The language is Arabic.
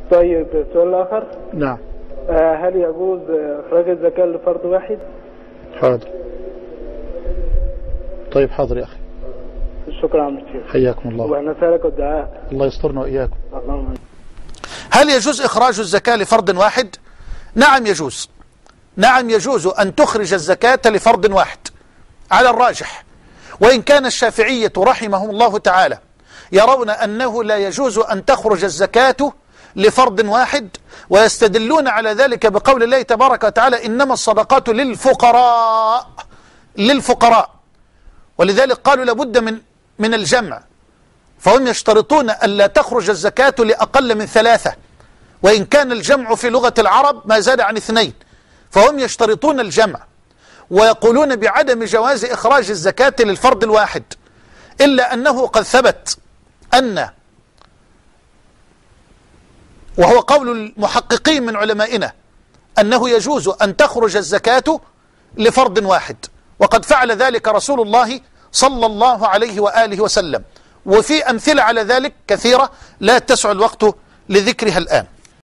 طيب السؤال الآخر. نعم. هل يجوز إخراج الزكاة لفرد واحد؟ حاضر. طيب حاضر يا أخي. شكرا عم الشيخ. حياكم الله. ونسألك الدعاء. الله يسترنا وإياكم. اللهم. هل يجوز إخراج الزكاة لفرد واحد؟ نعم يجوز. نعم يجوز أن تخرج الزكاة لفرد واحد على الراجح، وإن كان الشافعية رحمهم الله تعالى يرون أنه لا يجوز أن تخرج الزكاة لفرد واحد، ويستدلون على ذلك بقول الله تبارك وتعالى إنما الصدقات للفقراء، ولذلك قالوا لابد من الجمع، فهم يشترطون أن لا تخرج الزكاة لأقل من 3، وإن كان الجمع في لغة العرب ما زاد عن 2، فهم يشترطون الجمع، ويقولون بعدم جواز إخراج الزكاة للفرد الواحد، إلا أنه قد ثبت وهو قول المحققين من علمائنا أنه يجوز أن تخرج الزكاة لفرد واحد، وقد فعل ذلك رسول الله صلى الله عليه وآله وسلم، وفي أمثلة على ذلك كثيرة لا تسع الوقت لذكرها الآن.